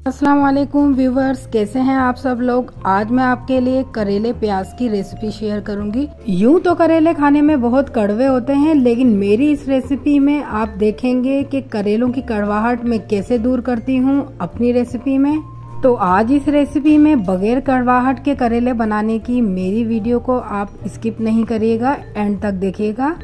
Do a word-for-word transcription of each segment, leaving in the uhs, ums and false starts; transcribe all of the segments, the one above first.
अस्सलाम वालेकुम व्यूवर्स, कैसे हैं आप सब लोग। आज मैं आपके लिए करेले प्याज की रेसिपी शेयर करूंगी। यूं तो करेले खाने में बहुत कड़वे होते हैं, लेकिन मेरी इस रेसिपी में आप देखेंगे कि करेलों की कड़वाहट मैं कैसे दूर करती हूं अपनी रेसिपी में। तो आज इस रेसिपी में बगैर कड़वाहट के करेले बनाने की मेरी वीडियो को आप स्किप नहीं करिएगा, एंड तक देखिएगा।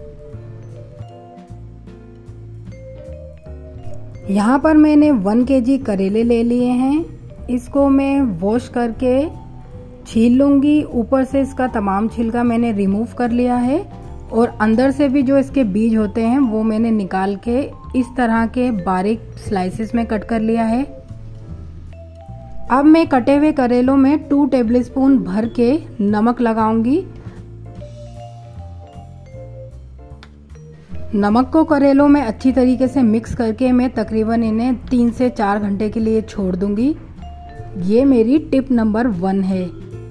यहाँ पर मैंने वन केजी करेले ले लिए हैं। इसको मैं वॉश करके छील लूँगी। ऊपर से इसका तमाम छिलका मैंने रिमूव कर लिया है और अंदर से भी जो इसके बीज होते हैं वो मैंने निकाल के इस तरह के बारीक स्लाइसेस में कट कर लिया है। अब मैं कटे हुए करेलों में टू टेबलस्पून भर के नमक लगाऊंगी। नमक को करेलों में अच्छी तरीके से मिक्स करके मैं तकरीबन इन्हें तीन से चार घंटे के लिए छोड़ दूंगी। ये मेरी टिप नंबर वन है।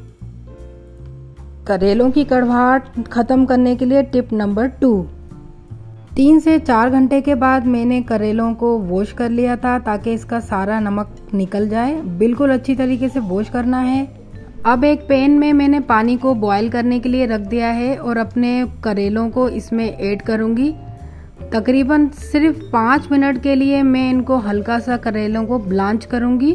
करेलों की कड़वाहट खत्म करने के लिए टिप नंबर टू। तीन से चार घंटे के बाद मैंने करेलों को वॉश कर लिया था ताकि इसका सारा नमक निकल जाए। बिल्कुल अच्छी तरीके से वॉश करना है। अब एक पैन में मैंने पानी को बॉईल करने के लिए रख दिया है और अपने करेलों को इसमें ऐड करूंगी। तकरीबन सिर्फ पाँच मिनट के लिए मैं इनको हल्का सा करेलों को ब्लांच करूंगी।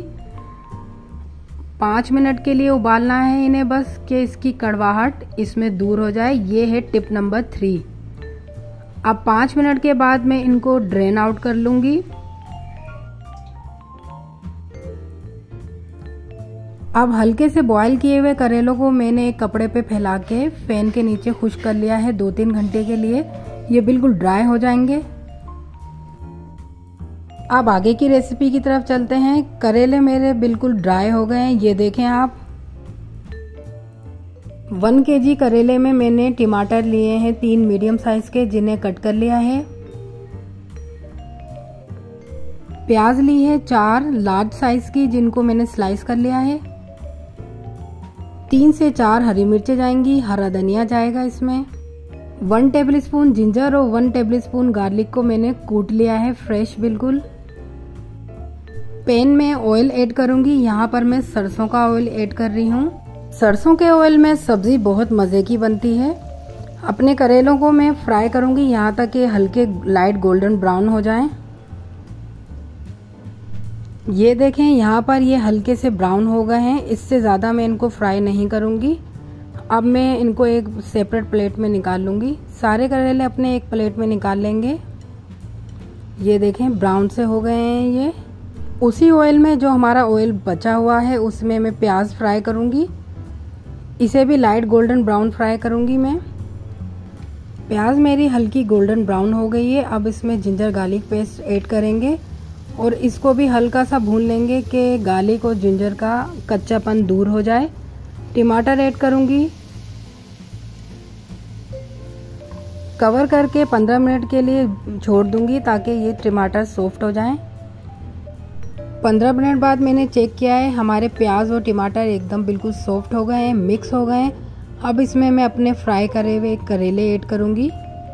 पाँच मिनट के लिए उबालना है इन्हें बस, कि इसकी कड़वाहट इसमें दूर हो जाए। ये है टिप नंबर थ्री। अब पाँच मिनट के बाद मैं इनको ड्रेन आउट कर लूंगी। अब हल्के से बॉईल किए हुए करेलों को मैंने एक कपड़े पे फैला के फैन के नीचे खुश्क कर लिया है दो तीन घंटे के लिए। ये बिल्कुल ड्राई हो जाएंगे। अब आगे की रेसिपी की तरफ चलते हैं। करेले मेरे बिल्कुल ड्राई हो गए हैं, ये देखें आप। वन केजी करेले में मैंने टमाटर लिए हैं तीन मीडियम साइज के, जिन्हें कट कर लिया है। प्याज ली है चार लार्ज साइज की, जिनको मैंने स्लाइस कर लिया है। तीन से चार हरी मिर्चें जाएंगी, हरा धनिया जाएगा इसमें। वन टेबलस्पून जिंजर और वन टेबलस्पून गार्लिक को मैंने कूट लिया है फ्रेश बिल्कुल। पैन में ऑयल ऐड करूंगी। यहाँ पर मैं सरसों का ऑयल ऐड कर रही हूँ। सरसों के ऑयल में सब्जी बहुत मजे की बनती है। अपने करेलों को मैं फ्राई करूंगी यहाँ तक कि हल्के लाइट गोल्डन ब्राउन हो जाएं। ये देखें, यहाँ पर ये हल्के से ब्राउन हो गए हैं। इससे ज़्यादा मैं इनको फ्राई नहीं करूँगी। अब मैं इनको एक सेपरेट प्लेट में निकाल लूँगी। सारे करेले अपने एक प्लेट में निकाल लेंगे। ये देखें, ब्राउन से हो गए हैं ये। उसी ऑयल में जो हमारा ऑयल बचा हुआ है उसमें मैं प्याज फ्राई करूँगी। इसे भी लाइट गोल्डन ब्राउन फ्राई करूँगी मैं। प्याज मेरी हल्की गोल्डन ब्राउन हो गई है। अब इसमें जिंजर गार्लिक पेस्ट ऐड करेंगे और इसको भी हल्का सा भून लेंगे कि गार्लिक और जिंजर का कच्चापन दूर हो जाए। टमाटर ऐड करूंगी। कवर करके पंद्रह मिनट के लिए छोड़ दूंगी ताकि ये टमाटर सॉफ्ट हो जाएं। पंद्रह मिनट बाद मैंने चेक किया है, हमारे प्याज और टमाटर एकदम बिल्कुल सॉफ्ट हो गए हैं, मिक्स हो गए हैं। अब इसमें मैं अपने फ्राई करे हुए करेले ऐड करूंगी।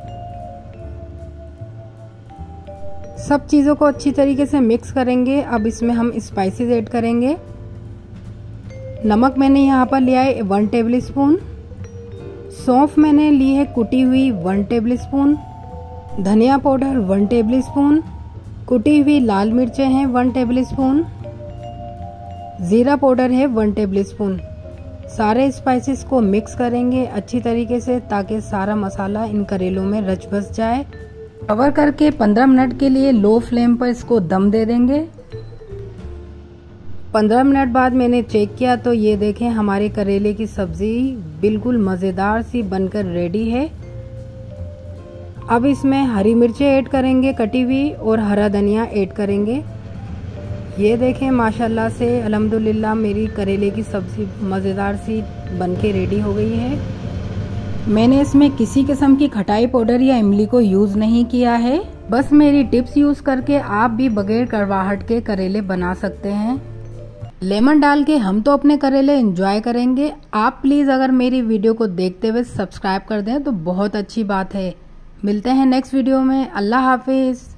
सब चीज़ों को अच्छी तरीके से मिक्स करेंगे। अब इसमें हम स्पाइसेस ऐड करेंगे। नमक मैंने यहाँ पर लिया है वन टेबल स्पून। सौंफ मैंने ली है कुटी हुई वन टेबल स्पून। धनिया पाउडर वन टेबल स्पून। कुटी हुई लाल मिर्चें हैं वन टेबल स्पून। जीरा पाउडर है वन टेबल स्पून। सारे स्पाइसेस को मिक्स करेंगे अच्छी तरीके से ताकि सारा मसाला इन करेलों में रच बस जाए। कवर करके पंद्रह मिनट के लिए लो फ्लेम पर इसको दम दे देंगे। पंद्रह मिनट बाद मैंने चेक किया तो ये देखें, हमारे करेले की सब्जी बिल्कुल मज़ेदार सी बनकर रेडी है। अब इसमें हरी मिर्चें ऐड करेंगे कटी हुई और हरा धनिया ऐड करेंगे। ये देखें, माशाल्लाह से अल्हम्दुलिल्लाह मेरी करेले की सब्जी मज़ेदार सी बनके रेडी हो गई है। मैंने इसमें किसी किस्म की खटाई पाउडर या इमली को यूज़ नहीं किया है। बस मेरी टिप्स यूज़ करके आप भी बगैर कड़वाहट के करेले बना सकते हैं। लेमन डाल के हम तो अपने करेले एंजॉय करेंगे। आप प्लीज़ अगर मेरी वीडियो को देखते हुए सब्सक्राइब कर दें तो बहुत अच्छी बात है। मिलते हैं नेक्स्ट वीडियो में। अल्लाह हाफिज़।